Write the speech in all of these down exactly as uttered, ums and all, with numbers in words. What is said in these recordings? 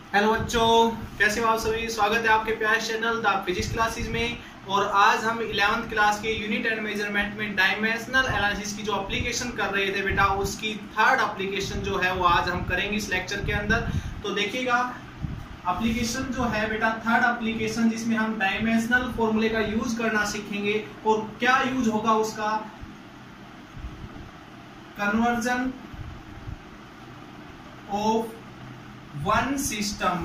Hello बच्चों, कैसे हो आप सभी। स्वागत है आपके प्यारे चैनल द फिजिक्स क्लासेस में। और आज हम इलेवेंथ क्लास के यूनिट एंड मेजरमेंट में डायमेंशनल एनालिसिस की जो एप्लीकेशन कर रहे थे बेटा, उसकी थर्ड एप्लीकेशन जो है वो आज हम करेंगे इस लेक्चर के अंदर। तो देखिएगा, एप्लीकेशन जो है बेटा थर्ड एप्लीकेशन, जिसमें हम डायमेंशनल फॉर्मूले का यूज करना सीखेंगे। और क्या यूज होगा उसका, conversion of one system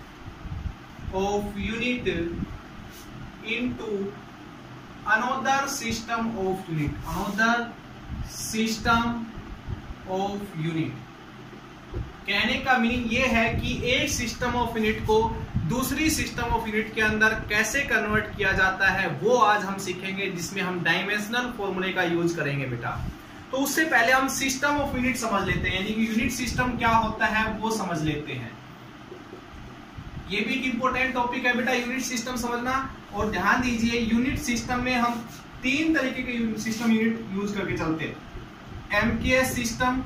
of unit into another system of unit another system of unit। कहने का मीनिंग ये है कि एक सिस्टम ऑफ यूनिट को दूसरी सिस्टम ऑफ यूनिट के अंदर कैसे कन्वर्ट किया जाता है, वो आज हम सीखेंगे, जिसमें हम डायमेंशनल फॉर्मूले का यूज करेंगे बेटा। तो उससे पहले हम सिस्टम ऑफ यूनिट समझ लेते हैं, यानी कि यूनिट सिस्टम क्या होता है वो समझ लेते हैं। ये भी एक इंपॉर्टेंट टॉपिक है बेटा, यूनिट सिस्टम समझना। और ध्यान दीजिए, यूनिट सिस्टम में हम तीन तरीके के सिस्टम यूनिट यूज करके चलते हैं। एमकेएस सिस्टम,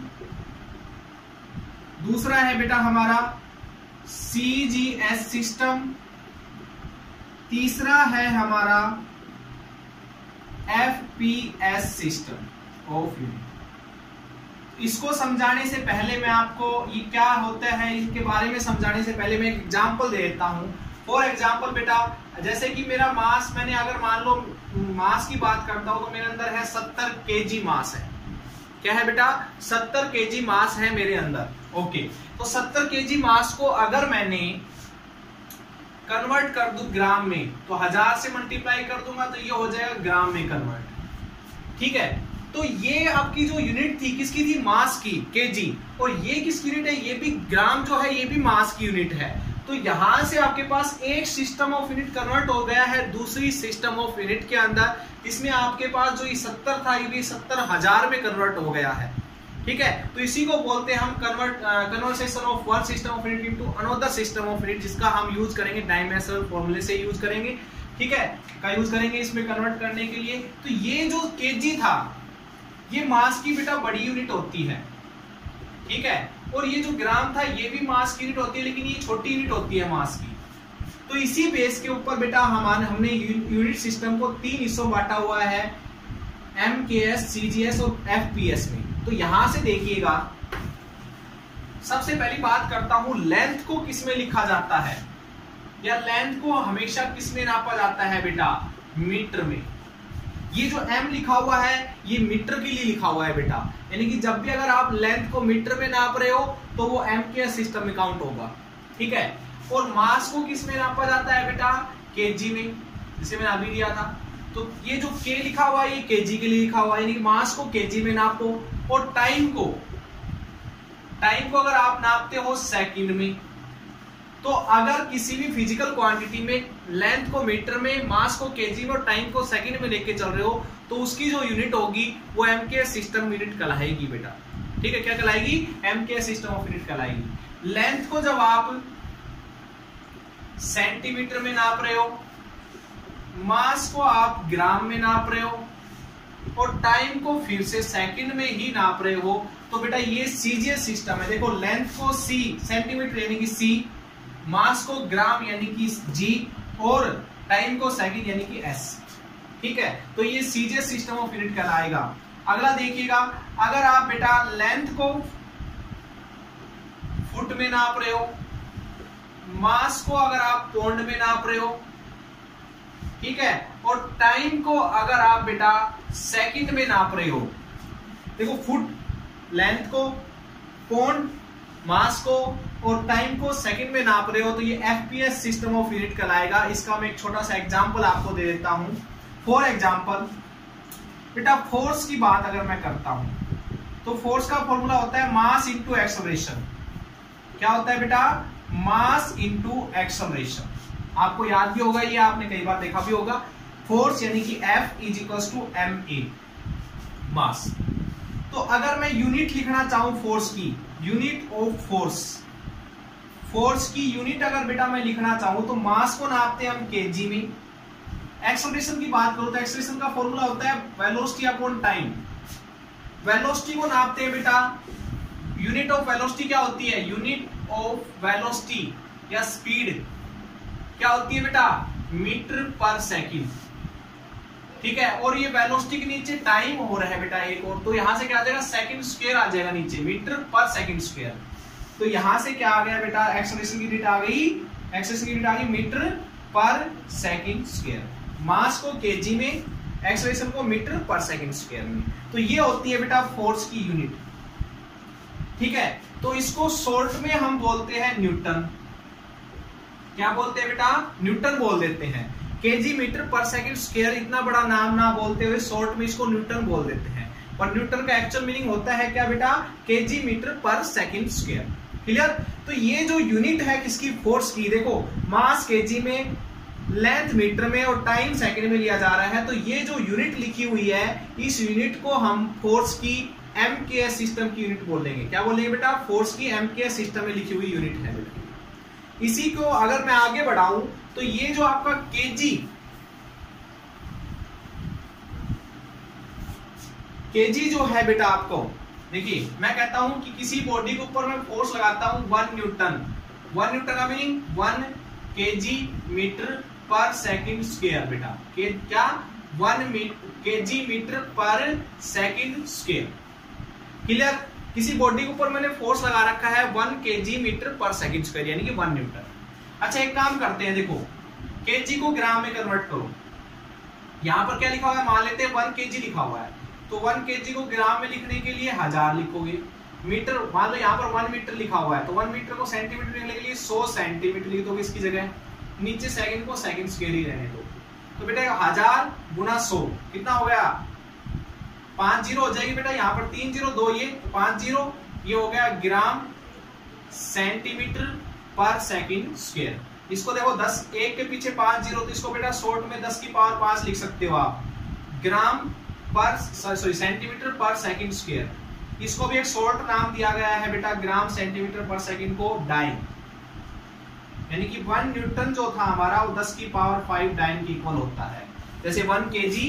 दूसरा है बेटा हमारा सीजीएस सिस्टम, तीसरा है हमारा एफपीएस सिस्टम ऑफ यूनिट। इसको समझाने से पहले मैं आपको ये क्या होता है इसके बारे में समझाने से पहले मैं एक एग्जांपल दे देता हूं। फॉर एग्जांपल बेटा, जैसे कि मेरा मास, मैंने अगर मान लो मास की बात करता हूं तो मेरे अंदर है सत्तर केजी मास है। क्या है बेटा, सत्तर केजी मास है मेरे अंदर। ओके, तो सत्तर केजी मास को अगर मैंने कन्वर्ट कर दूं ग्राम में, तो हजार से मल्टीप्लाई कर दूंगा तो ये हो जाएगा ग्राम में कन्वर्ट। ठीक है, तो ये आपकी जो यूनिट थी किसकी थी, मास की, केजी। और ये किसकी यूनिट है, ये भी ग्राम जो है ये भी मास की यूनिट है। तो यहां से आपके पास एक सिस्टम ऑफ यूनिट कन्वर्ट हो गया है दूसरी सिस्टम ऑफ यूनिट के अंदर। इसमें आपके पास जो ये सत्तर था ये भी सत्तर हजार में कन्वर्ट हो गया है। ठीक है, तो इसी को बोलते हैं हम convert conversation of one system of unit into another system of unit, जिसका हम यूज करेंगे डायमेंशनल फॉर्मूले से यूज करेंगे। ठीक है, का यूज करेंगे इसमें कन्वर्ट करने के लिए। तो ये जो केजी था ये मास की बेटा बड़ी यूनिट होती है। ठीक है, और ये जो ग्राम था ये भी मास की यूनिट होती है, लेकिन ये छोटी यूनिट होती है मास की। तो इसी बेस के ऊपर बेटा हमारे हमने यूनिट सिस्टम को तीन हिस्सों बांटा हुआ है, एमकेएस, सीजीएस और एफपीएस में। तो यहां से देखिएगा, सबसे पहली बात करता हूं, लेंथ को किस में लिखा जाता है, या लेंथ को हमेशा किस में नापा जाता है बेटा, मीटर में। ये जो m लिखा हुआ है ये मीटर के लिए लिखा हुआ है बेटा, यानी कि जब भी अगर आप लेंथ को मीटर में नाप रहे हो तो वो m के सिस्टम में काउंट होगा। ठीक है, और मास को किस में नापा जाता है बेटा, केजी में, जिसे मैंने अभी दिया था। तो ये जो k लिखा हुआ है ये केजी के लिए लिखा हुआ है, यानी कि मास को केजी में नापो। और टाइम को टाइम को अगर आप नापते हो सेकंड में, तो अगर किसी भी फिजिकल क्वांटिटी में लेंथ को मीटर में, मास को केजी में और टाइम को सेकंड में लेके चल रहे हो, तो उसकी जो यूनिट होगी वो एमकेएस सिस्टम यूनिट कहलाएगी बेटा। ठीक है, क्या कहलाएगी, एमकेएस सिस्टम ऑफ यूनिट कहलाएगी। लेंथ को जब आप सेंटीमीटर में नाप रहे हो, मास को आप ग्राम में नाप रहे हो, और टाइम को फिर से सेकंड में ही नाप रहे हो, तो बेटा ये सीजीएस सिस्टम है। देखो, लेंथ को सी सेंटीमीटर यानी कि सी, मास को ग्राम यानी कि जी, और टाइम को सेकंड यानी कि एस। ठीक है, तो ये सीजीएस सिस्टम ऑफ यूनिट कहलाएगा। अगला देखिएगा, अगर आप बेटा लेंथ को फुट में नाप रहे हो, मास को अगर आप पौंड में नाप रहे हो, ठीक है, और टाइम को अगर आप बेटा सेकंड में नाप रहे हो। देखो, फुट, लेंथ को, पौंड, मास को और टाइम को सेकंड में नाप रहे हो, तो ये एफपीएस सिस्टम ऑफ यूनिट कहलाएगा। इसका मैं एक छोटा सा एग्जांपल आपको दे देता हूं। फॉर एग्जांपल बेटा, फोर्स की बात अगर मैं करता हूं, तो फोर्स का फॉर्मूला होता है मास इंटू एक्सेलरेशन। क्या होता है बेटा, मास इंटू एक्सेलरेशन। आपको याद भी होगा, ये आपने कई बार देखा भी होगा। फोर्स यानी कि F is equal to M A, mass. तो अगर मैं यूनिट लिखना चाहूं फोर्स की, यूनिट ऑफ फोर्स, फोर्स की यूनिट अगर बेटा मैं लिखना चाहूं तो मास को नापते हैं हम केजी में। एक्सेलरेशन की बात करो तो एक्सेलरेशन का फॉर्मूला होता है वेलोसिटी अपॉन टाइम। वेलोसिटी को नापते हैं बेटा, यूनिट ऑफ वेलोसिटी क्या होती है, यूनिट ऑफ वेलोसिटी या स्पीड क्या होती है बेटा, मीटर पर सेकंड, ठीक है। और ये वेलोसिटी के नीचे टाइम हो रहा है बेटा एक और, तो यहां से क्या आ जाएगा, सेकंड स्क्वायर आ जाएगा नीचे, मीटर पर सेकंड स्क्वायर। तो यहां से क्या आ गया बेटा, एक्सेलरेशन की यूनिट आ गई, एक्सेलरेशन की यूनिट आ गई मीटर पर सेकंड स्क्वायर। मास को केजी में, एक्सेलरेशन को मीटर पर सेकंड स्क्वायर में। तो ये होती है बेटा फोर्स की यूनिट, ठीक है। तो इसको शॉर्ट में हम बोलते हैं न्यूटन। क्या बोलते हैं बेटा, न्यूटन बोल देते हैं। केजी मीटर पर सेकंड स्क्वायर इतना बड़ा नाम ना बोलते हुए शॉर्ट में इसको न्यूटन बोल देते हैं। और न्यूटन का एक्चुअल मीनिंग होता है क्या बेटा, केजी मीटर पर सेकंड स्क्वायर। क्लियर। तो ये जो यूनिट है किसकी, फोर्स की, देखो मास केजी में, लेंथ मीटर में और टाइम सेकंड में लिया जा रहा है। तो ये जो यूनिट लिखी हुई है, इस यूनिट को हम फोर्स की एमकेएस सिस्टम की यूनिट बोलेंगे। क्या बोलेंगे बेटा, फोर्स की एमकेएस सिस्टम में लिखी हुई यूनिट है बेटा। इसी को अगर मैं आगे बढ़ाऊं तो ये जो आपका केजी, केजी जो है बेटा, आपको देखिए मैं कहता हूं कि किसी बॉडी के ऊपर मैं फोर्स लगाता हूं वन न्यूटन, वन न्यूटन का मीनिंग वन केजी मीटर पर सेकंड स्क्वायर बेटा, के क्या, वन केजी मीटर पर सेकंड स्क्वायर। क्लियर। किसी बॉडी के ऊपर मैंने फोर्स लगा रखा है वन केजी मीटर पर सेकंड स्क्वायर, यानी कि वन न्यूटन। अच्छा एक काम करते हैं, देखो केजी को ग्राम में कन्वर्ट करो। यहां पर क्या लिखा हुआ है, मान लेते हैं वन केजी लिखा हुआ है, तो वन केजी को ग्राम में लिखने के लिए हजार लिखोगे। मीटर, मान लो यहाँ पर वन मीटर लिखा हुआ है, तो वन मीटर को सेंटीमीटर लिखने के लिए सौ सेंटीमीटर लिख दोगे इसकी जगह, नीचे सेकंड को सेकंड स्क्वायर ही रहने दो। तो बेटा हजार गुना सौ कितना हो गया, पांच जीरो हो जाएगी बेटा, यहाँ पर तीन जीरो दो, ये पांच जीरो, ये हो गया ग्राम सेंटीमीटर पर सेकंड स्क्वायर। इसको देखो दस, एक के पीछे पांच जीरो, तो इसको बेटा शॉर्ट में दस की पावर पांच लिख सकते हो आप, ग्राम पर सॉरी सेंटीमीटर पर सेकंड स्क्वायर। इसको भी एक शॉर्ट नाम दिया गया है बेटा, ग्राम सेंटीमीटर पर सेकंड को डाइन, यानी कि वन न्यूटन जो था हमारा वो दस की पावर फाइव डाइन के इक्वल होता है। जैसे वन केजी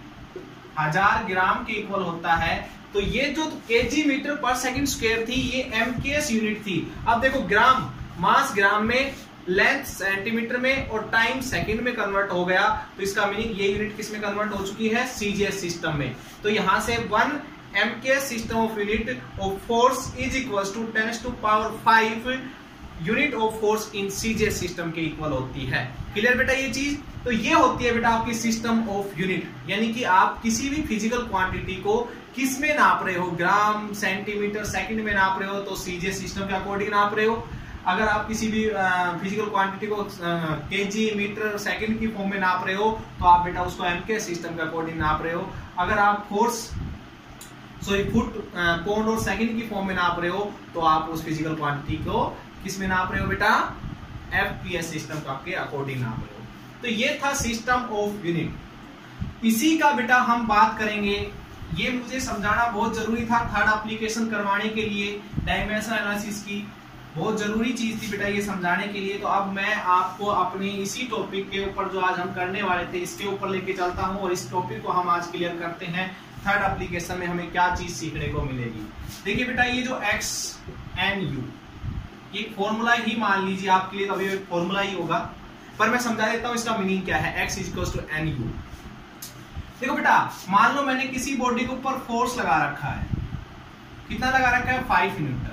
हजार ग्राम के इक्वल होता है। तो ये जो केजी मीटर पर सेकंड स्क्वायर थी, ये एमकेएस यूनिट थी। अब देखो ग्राम, मास ग्राम में, लेंथ सेंटीमीटर में और टाइम सेकंड में कन्वर्ट हो गया, तो इसका मीनिंग ये यूनिट किस में कन्वर्ट हो चुकी है, सीजीएस सिस्टम में। तो यहां से one MKS system of unit of force is equal to ten to power five unit of force in CGS system के इक्वल होती है। क्लियर बेटा ये चीज। तो ये होती है बेटा आपकी सिस्टम ऑफ यूनिट, यानी कि आप किसी भी फिजिकल क्वांटिटी को किस में नाप रहे हो, ग्राम सेंटीमीटर सेकंड में नाप रहे हो तो सीजीएस सिस्टम के अकॉर्डिंग नाप रहे हो। अगर आप किसी भी फिजिकल क्वांटिटी को केजी मीटर सेकंड की फॉर्म में नाप रहे हो तो आप बेटा उसको एमकेएस सिस्टम के अकॉर्डिंग नाप रहे हो। अगर आप फोर्स सॉरी फुट पाउंड और सेकंड की फॉर्म में नाप रहे हो तो आप उस फिजिकल क्वांटिटी को किस में नाप रहे हो बेटा, एफपीएस सिस्टम का के अकॉर्डिंग नाप रहे हो। तो ये था सिस्टम ऑफ यूनिट। इसी का बेटा हम बात करेंगे, ये मुझे समझाना बहुत जरूरी था थर्ड एप्लीकेशन करवाने के लिए, डायमेंशन एनालिसिस की बहुत जरूरी चीज थी बेटा ये समझाने के लिए। तो अब मैं आपको अपने इसी टॉपिक के ऊपर जो आज हम करने वाले थे इसके ऊपर लेके चलता हूं और इस टॉपिक को हम आज क्लियर करते हैं। थर्ड एप्लीकेशन में हमें क्या चीज सीखने को मिलेगी। देखिए बेटा ये जो एक्स एन यू, ये फॉर्मूला ही मान लीजिए आपके लिए, अभी एक फॉर्मूला ही होगा, पर मैं समझा देता हूं इसका मीनिंग क्या है। X is equal to N U. देखो बेटा मान लो मैंने किसी बॉडी के ऊपर फोर्स लगा रखा है, कितना लगा रखा है, फाइव न्यूटन।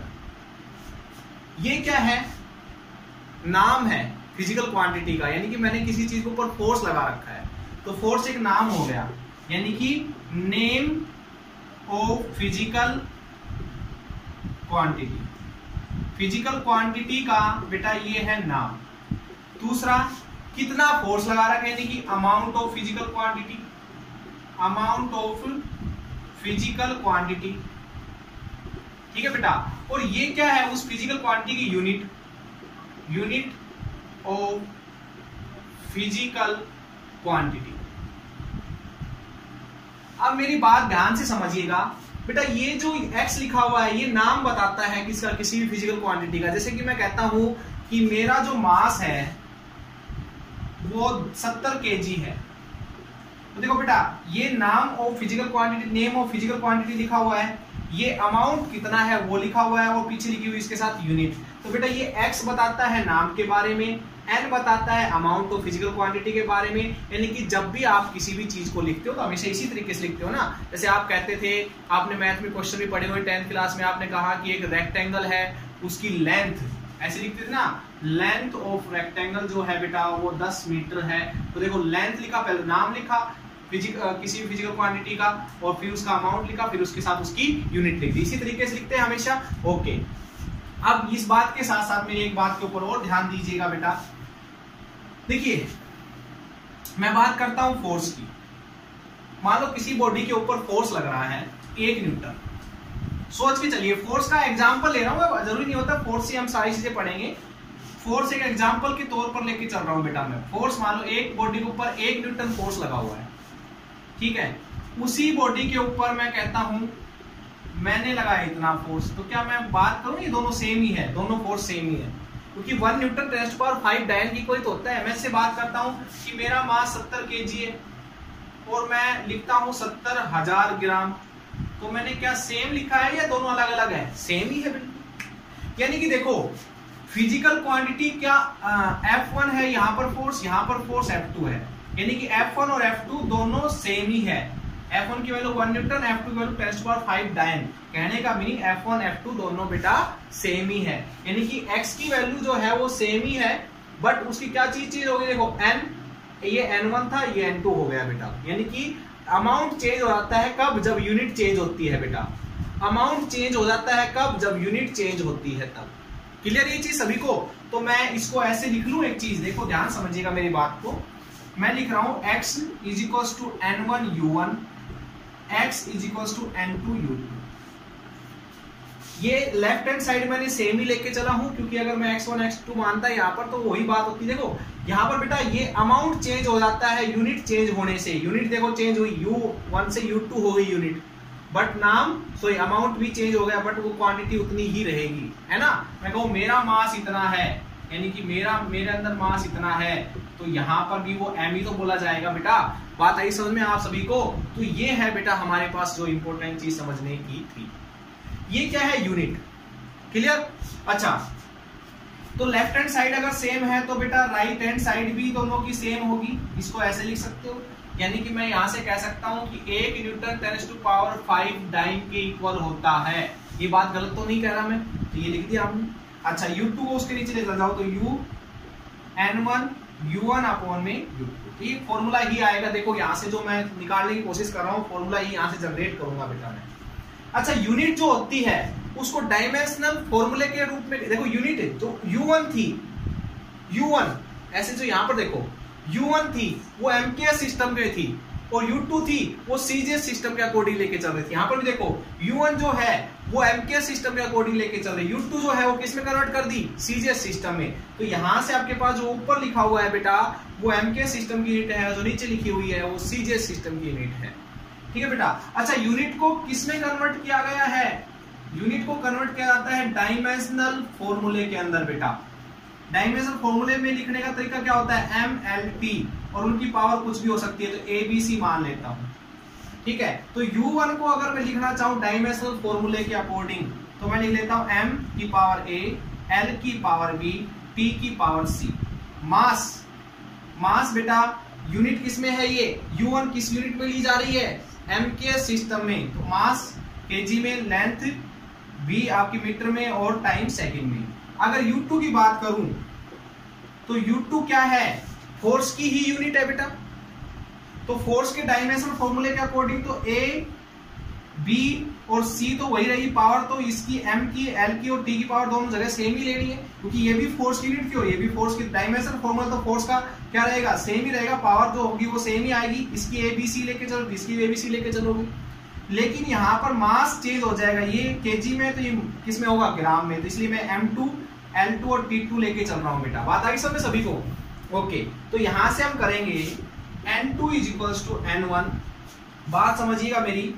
ये क्या है, नाम है फिजिकल क्वांटिटी का, यानी कि मैंने किसी चीज के ऊपर फोर्स लगा रखा है, तो फोर्स एक नाम हो गया, यानी कि name of physical quantity. Physical quantity का बेटा ये है नाम। दूसरा कितना फोर्स लगा रखा है, यानी कि amount of physical quantity, amount of physical quantity, ठीक है बेटा। और ये क्या है, उस फिजिकल क्वांटिटी की unit, unit of physical quantity. अब मेरी बात ध्यान से समझिएगा बेटा, ये जो x लिखा हुआ है ये नाम बताता है किसका, किसी भी फिजिकल क्वांटिटी का। जैसे कि मैं कहता हूं कि मेरा जो मास है वो सत्तर केजी है, तो देखो बेटा ये नाम of physical quantity, name of physical quantity लिखा हुआ है, ये अमाउंट कितना है वो लिखा हुआ है और पीछे लिखी हुई इसके साथ यूनिट। तो बेटा ये x बताता है नाम के बारे में, n बताता है अमाउंट ऑफ फिजिकल क्वांटिटी के बारे में। यानी कि जब भी आप किसी भी चीज को लिखते हो तो हमेशा इसी तरीके से लिखते हो ना। जैसे आप कहते थे, आपने मैथ में क्वेश्चन भी पढ़े हुए टेंथ क्लास में, आपने कहा कि एक रेक्टेंगल है उसकी लेंथ ऐसे लिखते थे ना, लेंथ ऑफ रेक्टेंगल जो है बेटा वो दस मीटर है। तो देखो लेंथ लिखा, पहले नाम लिखा फिजिक किसी भी फिजिकल क्वांटिटी का और फिर उसका अमाउंट लिखा, फिर उसके साथ उसकी यूनिट लिख दी। इसी तरीके से लिखते हैं हमेशा। ओके, अब इस बात के साथ साथ मेरी एक बात के ऊपर और ध्यान दीजिएगा बेटा। देखिए मैं बात करता हूं फोर्स की। मान लो किसी बॉडी के ऊपर फोर्स लग रहा है एक न्यूटन। सोच के चलिए, फोर्स का एग्जांपल ले रहा हूं, जरूरी नहीं होता फोर्स से हम सारी चीजें पढ़ेंगे। फोर्स एक एग्जांपल के तौर पर लेके चल रहा हूं बेटा मैं। फोर्स मान लो एक बॉडी के ऊपर एक न्यूटन फोर्स लगा हुआ है, ठीक है। उसी बॉडी के ऊपर मैं कहता हूं मैंने लगाया इतना फोर्स, तो क्या मैं बात करूं ये दोनों सेम ही है, दोनों फोर्स सेम ही है, क्योंकि one newton ten to power five dyne की कोई तो होता है। मैं इससे बात करता हूं कि मेरा मास सत्तर केजी है और मैं लिखता हूं सत्तर हजार ग्राम, तो मैंने क्या सेम लिखा है या दोनों अलग अलग है? सेम ही है बिल्कुल। यानी कि देखो फिजिकल क्वांटिटी क्या एफ वन है, यहाँ पर फोर्स, यहाँ पर फोर्स एफ टू है, यानी कि एफ वन और एफ टू दोनों सेम ही है। एफ वन की value one newton, F two की value ten to power five dyne. कहने का meaning F one F two दोनों बेटा सेम ही है, यानी कि x की वैल्यू जो है वो सेम ही है, बट उसकी क्या चीज चेंज होगी? देखो n, ये एन वन था, ये एन टू हो गया बेटा। यानी कि अमाउंट चेंज हो जाता है कब? जब यूनिट चेंज होती है बेटा। अमाउंट चेंज हो जाता है कब? जब यूनिट चेंज होती है तब। क्लियर ये चीज सभी को? तो मैं इसको ऐसे लिख लूं, एक चीज देखो ध्यान समझिएगा मेरी बात को। मैं लिख रहा हूं x is equal to N one U one, x is equal to N two U two. ये लेफ्ट हैंड साइड मैंने सेम ही लेके चला हूं, क्योंकि अगर मैं एक्स वन एक्स टू मानता है यहाँ पर तो वही बात होती है। देखो यहाँ पर बेटा ये अमाउंट चेंज हो जाता है यूनिट चेंज होने से। यूनिट देखो चेंज हुई, यू वन से यू टू हो गई यूनिट, बट नाम सॉरी अमाउंट भी चेंज हो गया, बट वो क्वांटिटी उतनी ही रहेगी, है ना। मैं कहूँ मेरा मास इतना है, यानी कि मेरा मेरे अंदर मास इतना है, तो यहाँ पर भी वो एम ही तो बोला जाएगा बेटा। बात आई समझ में आप सभी को? तो ये है बेटा हमारे पास जो इंपॉर्टेंट चीज समझने की थी। ये क्या है? यूनिट। क्लियर? अच्छा, तो लेफ्ट हैंड साइड अगर सेम है तो बेटा राइट हैंड साइड भी दोनों की सेम होगी। इसको ऐसे लिख सकते हो, यानी कि मैं यहां से कह सकता हूं कि एक newton ten to power five dyne के इक्वल होता है। ये बात गलत तो नहीं कह रहा मैं, तो ये लिख दिया हमने। अच्छा, यू टू को उसके नीचे ले जाओ तो U N one U one upon में यू टू, ये फॉर्मूला ही आएगा। देखो यहां से जो मैं निकालने की कोशिश कर रहा हूं फॉर्मूला ही यहां से जनरेट करूंगा बेटा मैं। अच्छा, यूनिट जो होती है उसको डायमेंशनल फॉर्मूले के रूप में, देखो यूनिट जो यू वन थी, यू वन ऐसे जो यहां पर देखो यू वन थी वो एमकेएस सिस्टम के थी, और यू टू थी वो सीजीएस सिस्टम के अकॉर्डिंग लेके चल रही थी। यहां पर भी देखो यू वन जो है वो एमकेएस सिस्टम के अकॉर्डिंग लेके चल रही है, यू टू जो है वो किस में कन्वर्ट कर दी? सीजीएस सिस्टम में। तो यहां से आपके पास जो ऊपर लिखा हुआ है बेटा वो एमकेएस सिस्टम की यूनिट है, जो नीचे लिखी हुई है वो सीजीएस सिस्टम की यूनिट है। ठीक है बेटा। अच्छा, यूनिट को किस में कन्वर्ट किया गया है? यूनिट को कन्वर्ट किया जाता है डायमेंशनल फॉर्मूले के अंदर बेटा। डायमेंशनल फॉर्मूले में लिखने का तरीका क्या होता है? एम एल पी, और उनकी पावर कुछ भी हो सकती है, तो ए बी सी मान लेता हूं। ठीक है, तो यू वन को अगर मैं लिखना चाहूं डायमेंशनल फॉर्मूले के अकॉर्डिंग तो मैं लिख लेता हूं एम की पावर ए, एल की पावर बी, टी की पावर सी। मास, मास बेटा यूनिट किस में है? ये यू वन किस यूनिट में ली जा रही है? एमकेएस सिस्टम में। तो मास केजी में, लेंथ वी आपकी मीटर में, और टाइम सेकंड में। अगर यू टू की बात करूं तो यू टू क्या है? फोर्स की ही यूनिट है बेटा। तो फोर्स के डायमेंशनल फॉर्मूले के अकॉर्डिंग तो ए बी और सी तो वही रहेगी पावर, तो इसकी एम की, एल की और टी की पावर दोनों जगह सेम ही लेनी है, क्योंकि ये भी फोर्स की यूनिट थी और ये भी फोर्स की। डायमेंशनल फॉर्मूला तो फोर्स का क्या रहेगा? सेम ही रहेगा, पावर जो होगी वो सेम ही आएगी। इसकी ए बी सी लेके चलोगे, इसकी ए बी सी लेके चलोगे, लेकिन यहाँ पर मास चेंज हो जाएगा। ये केजी में तो ये किस में होगा? ग्राम में। तो इसलिए मैं एम टू एल टू और टी टू लेके चल रहा हूँ बेटा। बात आ गई सब में सभी को? ओके, तो यहां से हम करेंगे N two is equal to N one. बात समझिएगा मेरी।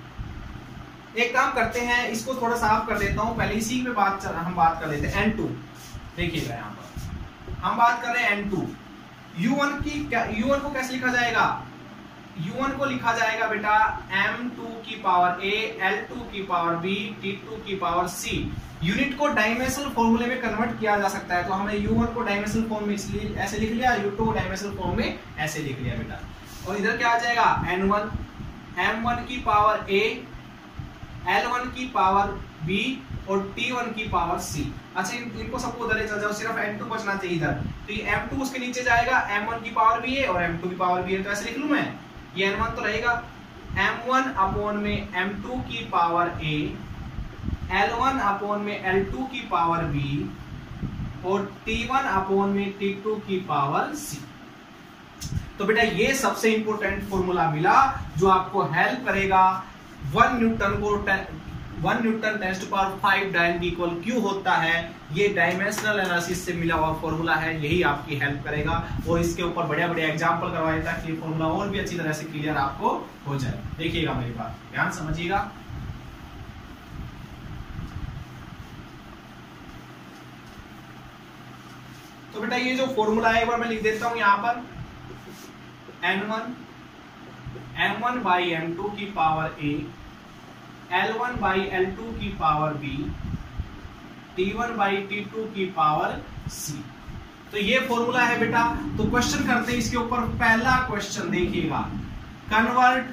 एक काम करते हैं, इसको थोड़ा साफ कर देता हूं, पहले इसी में बात हम बात कर लेते हैं। एन टू देखिएगा, यहां पर हम बात कर रहे हैं एन टू। यू वन की, यू वन को कैसे लिखा जाएगा? यू वन को लिखा जाएगा बेटा एम टू की पावर ए, एल टू की पावर बी, टी टू की पावर सी। यूनिट को डायमेंशनल फॉर्मूले में कन्वर्ट किया जा सकता है, तो हमने यू वन को डायमेंशनल फॉर्म में इसलिए ऐसे लिख लिया, यू टू को डायमेंशनल फॉर्म में ऐसे लिख लिया बेटा। और इधर क्या आ जाएगा एन वन, एम वन की पावर ए, एल वन की पावर बी और टी वन की पावर सी। अच्छा इन, इनको सबको उधर चल जाओ, सिर्फ एम टू बचना चाहिए इधर, तो ये एम टू उसके नीचे जाएगा, एम वन की पावर भी है और एम टू की पावर भी है, तो ऐसे लिख लूं मैं, ये एन वन तो रहेगा एम वन अपॉन में एम टू की power A, L one upon में एल टू की पावर बी और टी वन अपॉन में टी टू की पावर सी। तो बेटा ये सबसे इंपॉर्टेंट फॉर्मूला मिला जो आपको हेल्प करेगा वन न्यूटन को one newton ten to power five dyne equal क्यू होता है। ये डायमेंशनल एनालिसिस से मिला हुआ फॉर्मूला है, यही आपकी हेल्प करेगा और इसके ऊपर बढ़िया बढ़िया एग्जांपल करवाए ताकि ये फॉर्मूला और भी अच्छी तरह से क्लियर आपको हो जाए। देखिएगा मेरी बात, ध्यान समझिएगा। तो बेटा ये जो फॉर्मूला है एक बार मैं लिख देता हूं यहां पर, N one M one by M two की power A, L one by L two की power B, T one by T two की पावर सी। तो ये फॉर्मूला है बेटा। तो क्वेश्चन करते हैं इसके ऊपर। पहला क्वेश्चन देखिएगा, convert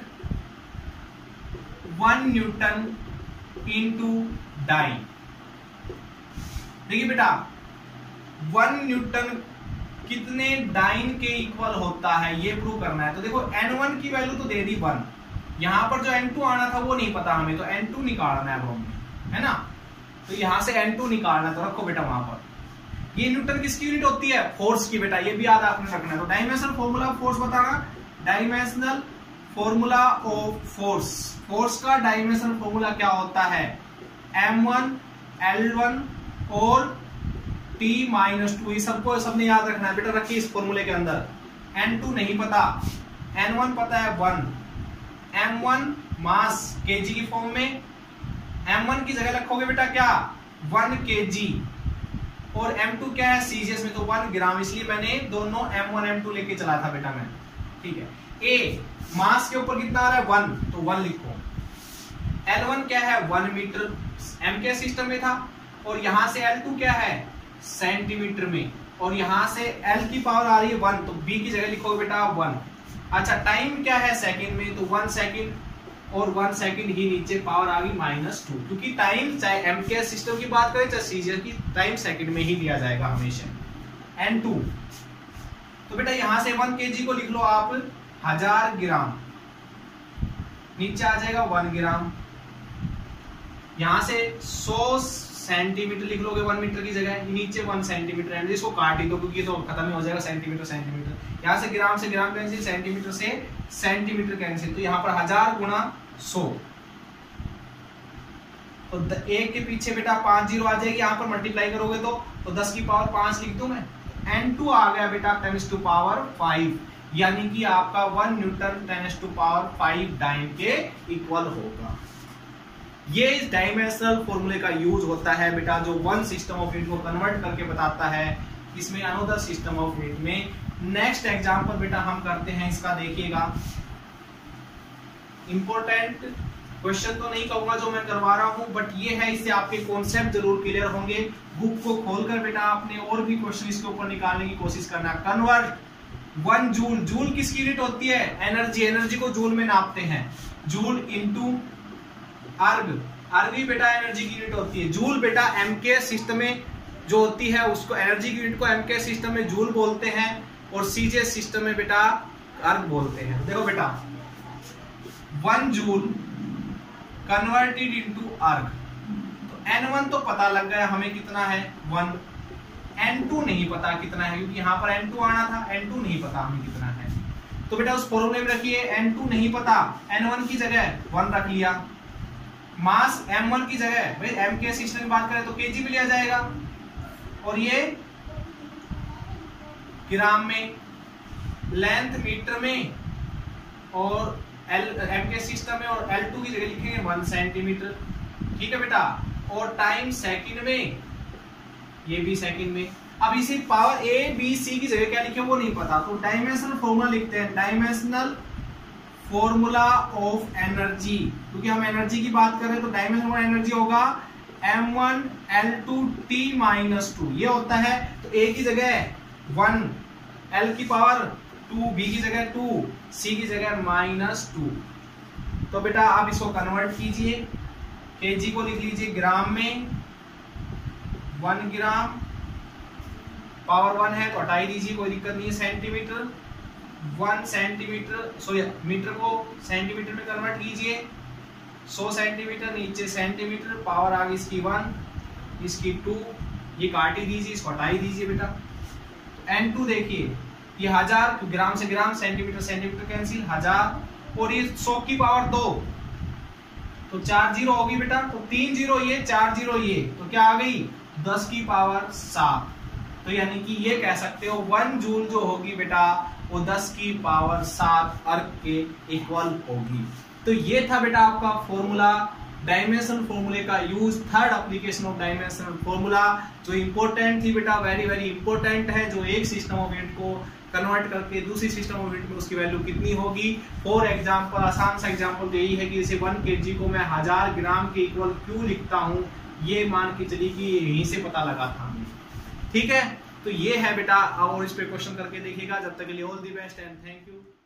one newton into dyne. देखिए बेटा वन न्यूटन कितने डाइन के इक्वल होता है ये प्रूव करना है। तो देखो एन वन की वैल्यू तो दे दी वन, यहां पर जो एन टू आना था वो नहीं पता हमें, तो एन टू निकालना है हमें, है ना। तो यहां से एन टू निकालना है, तो रखो बेटा वहां पर। ये न्यूटन किसकी यूनिट होती है? फोर्स की बेटा, ये भी याद आपने रखना है। तो डायमेंशनल फॉर्मूला ऑफ फोर्स बताना, dimensional formula of force, force का डायमेंशनल फॉर्मूला क्या होता है? एम वन एल वन और T माइनस टू। ये सबको सबने याद रखना है बेटा, रखिए इस फॉर्मूले के अंदर। एन टू नहीं पता, एन वन पता है one, M one mass KG की फॉर्म में, एम वन की जगह रखोगे बेटा क्या वन केजी, और एम टू क्या है सीजीएस में तो वन ग्राम, इसलिए मैंने दोनों एम वन एम टू लेके चला था बेटा मैं, ठीक है। ए मास के ऊपर कितना आ रहा है वन, तो वन लिखो। एल वन क्या है वन मीटर, एम के सिस्टम में था, और यहां से एल टू क्या है सेंटीमीटर में, और यहां से एल की पावर आ रही है वन, तो बी की जगह लिखोगे बेटा वन। अच्छा टाइम क्या है सेकंड में, तो वन सेकंड, और वन सेकंड ही नीचे पावर आ गई माइनस टू, क्योंकि टाइम चाहे एम के सिस्टम की बात करें चाहे सीजीएस की, टाइम सेकंड में ही लिया जाएगा हमेशा। एन टू तो बेटा यहां से वन केजी को लिख लो आप हजार ग्राम, नीचे आ जाएगा वन ग्राम, यहां से सौ सेंटीमीटर लिख लोगे वन मीटर की जगह, नीचे वन सेंटीमीटर है, इसको काट ही दो क्योंकि तो खत्म ही हो जाएगा सेंटीमीटर सेंटीमीटर। यहाँ से ग्राम से ग्राम कैंसिल, सेंटीमीटर से सेंटीमीटर कैंसिल, तो यहाँ पर हजार गुना सौ, तो एक के पीछे बेटा पांच जीरो आ जाएगी, यहाँ पर मल्टीप्लाई करोगे तो तो दस की पावर पांच लिख दूं मैं। एन टू आ गया बेटा टेन टू पावर फाइव, यानी कि आपका one newton ten to power five dyne के इक्वल होगा। ये इस डायमेंशनल फॉर्मूले का यूज होता है बेटा, जो वन सिस्टम ऑफ यूनिट को कन्वर्ट करके बताता है इसमें अनदर सिस्टम ऑफ यूनिट में। नेक्स्ट एग्जांपल बेटा हम करते हैं इसका, देखिएगा इंपॉर्टेंट क्वेश्चन तो नहीं कहूंगा जो मैं करवा रहा हूं, बट ये है इससे आपके कॉन्सेप्ट जरूर क्लियर होंगे। बुक को खोलकर बेटा आपने और भी क्वेश्चन इसके ऊपर निकालने की कोशिश करना। कन्वर्ट वन जूल, जूल किसकी यूनिट होती है? एनर्जी, एनर्जी को जूल में नापते हैं, जूल इंटू अर्ग, अर्ग भी बेटा एनर्जी की यूनिट होती है। जूल बेटा एम के सिस्टम में जो होती है उसको एनर्जी की यूनिट को एम के सिस्टम में जूल बोलते हैं, और सीजीएस सिस्टम में बेटा अर्ग बोलते हैं। देखो बेटा वन जूल कन्वर्टेड इनटू अर्ग, तो एन वन तो पता लग गया हमें कितना है वन, एन टू नहीं पता कितना है क्योंकि यहाँ पर एन टू आना था, एन टू नहीं पता हमें कितना है, तो बेटा उस फॉर्मूले में रखिए एन टू नहीं पता, एन वन की जगह वन रख लिया। मास एम वन की जगह भाई एम के सिस्टम की बात करें तो केजी में लिया जाएगा, और ये ग्राम में, लेंथ मीटर में, और एल एम के सिस्टम में, और एल टू की जगह लिखेंगे वन सेंटीमीटर, ठीक है बेटा, और टाइम सेकंड में, ये भी सेकंड में। अब इसी पावर ए बी सी की जगह क्या लिखे वो नहीं पता, तो डायमेंशनल फॉर्मूला लिखते हैं, डायमेंशनल फॉर्मूला ऑफ एनर्जी, क्योंकि हम एनर्जी की बात कर रहे हैं तो डायमेंशन ऑफ एनर्जी होगा M one L two T minus two. ये होता है तो ए की जगह वन, एल की पावर टू, बी की जगह टू, सी की जगह माइनस टू। तो बेटा आप इसको कन्वर्ट कीजिए, केजी को लिख लीजिए ग्राम में, वन ग्राम पावर वन है तो हटाई दीजिए, कोई दिक्कत नहीं है। सेंटीमीटर, वन सेंटीमीटर, सो मीटर को सेंटीमीटर में कन्वर्ट कीजिए, सौ सेंटीमीटर, नीचे सेंटीमीटर, पावर आ गई इसकी वन, इसकी टू, ये काट ही दीजिए, इसको हटाई दीजिए बेटा। एन टू देखिए ये हजार, ग्राम से ग्राम, सेंटीमीटर सेंटीमीटर कैंसिल, हजार, और ये सौ की पावर दो तो चार जीरो होगी बेटा, तो तीन जीरो ये, चार जीरो ये, तो क्या आ गई दस की पावर सात। तो यानी कि ये कह सकते हो वन जूल जो होगी बेटा वो दस की पावर सात अर्क के इक्वल होगी। तो ये था बेटा आपका फॉर्मूला, डायमेंशनल फॉर्मूले का use, third application of dimensional formula, जो इंपॉर्टेंट थी बेटा, वेरी वेरी इंपॉर्टेंट है, जो एक सिस्टम ऑफ यूनिट को कन्वर्ट करके दूसरी सिस्टम ऑफ यूनिट में उसकी वैल्यू कितनी होगी। फॉर एग्जांपल, आसान सा एग्जांपल तो यही है कि जैसे वन केजी को मैं हजार ग्राम के इक्वल क्यों लिखता हूँ, ये मान के चलिए कि यहीं से पता लगा था। ठीक है, तो ये है बेटा, और इस पे क्वेश्चन करके देखिएगा। जब तक के लिए all the best and thank you.